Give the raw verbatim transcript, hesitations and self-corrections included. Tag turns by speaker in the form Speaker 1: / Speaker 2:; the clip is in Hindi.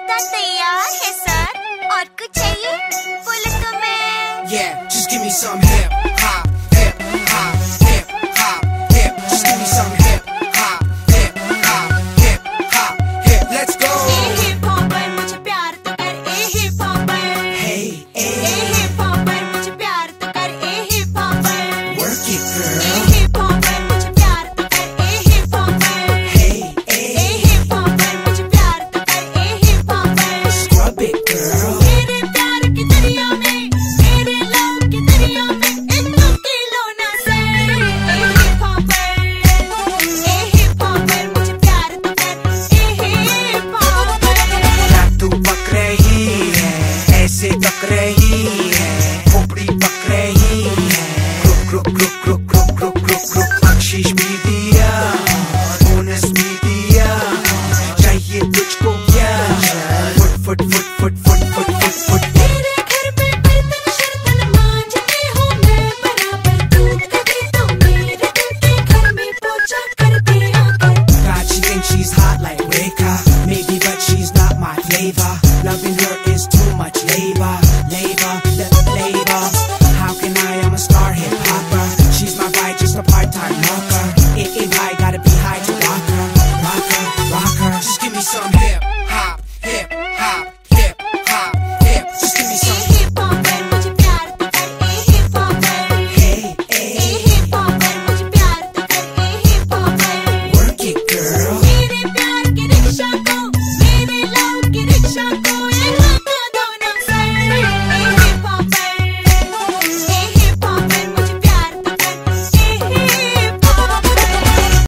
Speaker 1: नाश्ता तैयार है सर, और कुछ चाहिए बोले तो मैं।
Speaker 2: Yeah, just give me some hip hop, hip hop, hip hop, hip. Just give me some